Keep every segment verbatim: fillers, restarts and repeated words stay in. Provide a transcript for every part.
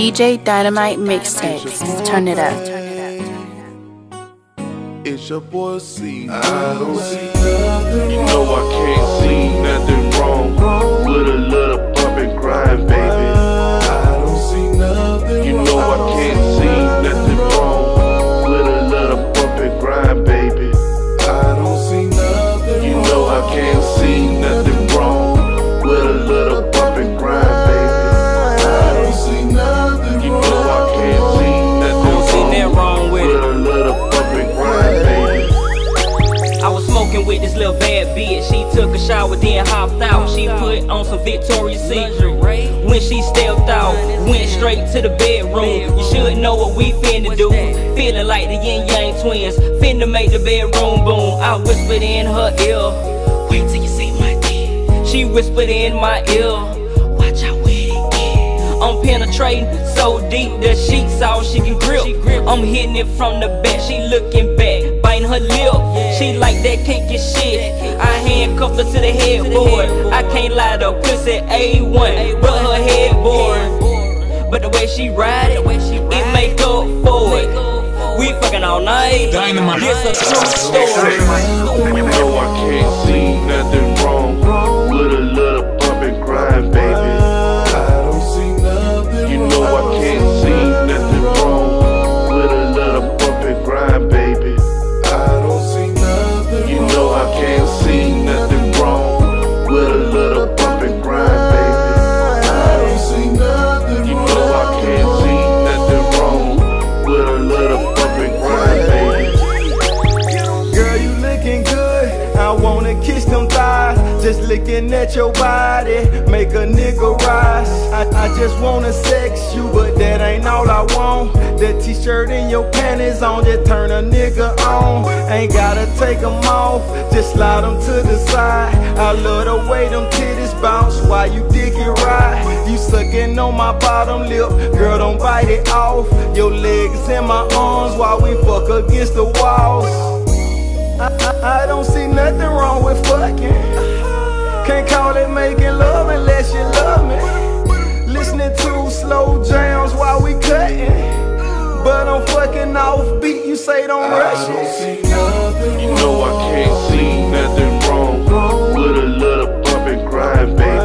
D J Dynamite Mixtapes. Turn it up. It's your boy C. I don't see nothing. You know I can't see nothing wrong with a little bump and grind, baby. I don't see nothing. You know I can't see nothing wrong with a little bump and grind, baby. I don't see nothing. You know I can't see nothing wrong with a little bump and grind, baby. I don't see nothing. You know I can't see nothing wrong with a little bump and grind, baby. I was smoking with this little bad bitch. She took a shower, then hopped out. She put on some Victoria's Secret. When she stepped out, went straight to the bedroom. You should know what we finna do. Feeling like the Yin Yang twins, finna make the bedroom boom. I whispered in her ear, wait till you see my dick. She whispered in my ear, watch out with it get. I'm penetrating so deep that sheets all she can grip. I'm hitting it from the back, she looking back, biting her lip. She like that kinky shit. I handcuffed her to the headboard. I can't lie, the pussy A one, but her headboard. But the way she ride it, it make up for it. We fucking all night. Dynamite. It's a true story. You know I can't see nothing wrong with a little bump and grind, baby. I don't see nothing. You know I can't see nothing wrong with a little bump and grind, baby. I don't see nothing. You know I can't see nothing wrong with a little bump and grind, baby. I don't see nothing. You know I can't see nothing wrong with a little bump and grind, baby. Girl, you looking good. I wanna kiss them thighs. Just looking at your body, make a nigga rise. I, I just wanna sex you, but that ain't all I want. That t-shirt and your panties on, just turn a nigga on. Ain't gotta take them off, just slide them to the side. I love the way them titties bounce while you dick it right. You sucking on my bottom lip, girl, don't bite it off. Your legs in my arms while we fuck against the walls. I, I, I don't see nothing wrong with fucking. Can't call it making love unless you love me. Listening to slow jams while we cutting. But I'm fucking off beat, you say don't rush I don't it. see nothing. You know I can't see nothing wrong with a little bump and grind, baby.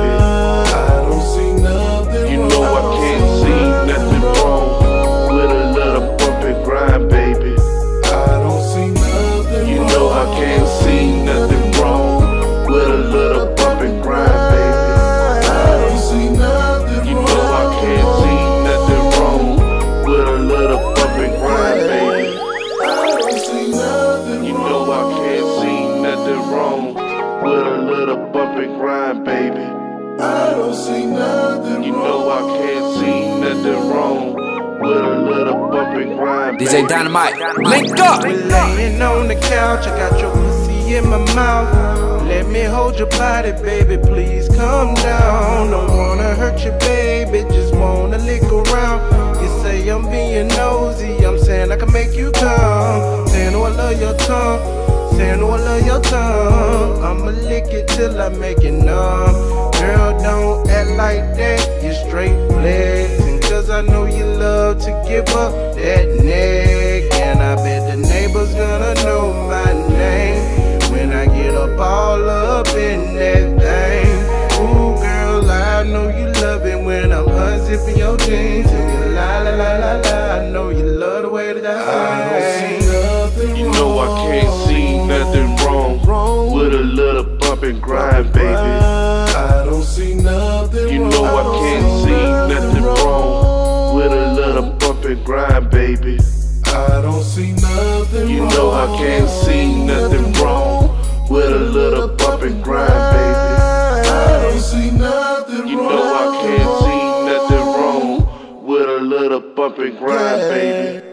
I don't see nothing. You know I can't see nothing wrong with a little bump and grind, baby. I don't see nothing. You know I can't see nothing wrong with a little bump and grind, baby. I don't see nothing. You know I can't see nothing wrong with a little bump and grind, baby. I don't see nothing. You know I can't see nothing wrong with a little bump and grind, baby. I don't see nothing. You know I can't see nothing wrong with a little bump and grind, baby. D J Dynamite, link up. We laying on the couch, I got your pussy in my mouth. Let me hold your body, baby, please calm down. Don't wanna hurt you, baby, just wanna lick around. You say I'm being nosy, I'm saying I can make you come. Saying oh I love your tongue, saying oh I love your tongue. I'ma lick it till I make it numb. Girl, don't act like that, you straight flexing. Cause I know you love to give up that neck. And I bet the neighbors gonna know my name when I get up all up in that thing. Ooh, girl, I know you love it when I'm unzipping your jeans. And you la la la la la, I know you love the way that I I don't see nothing. You know I can't see nothing wrong with a little bump and grind, baby. I don't see nothing. You know I can't see nothing wrong with a little bump and grind, baby. I don't see nothing. You know I can't see nothing wrong with a little bump and grind, baby. I don't see nothing. You know I can't see nothing wrong with a little bump and grind, baby.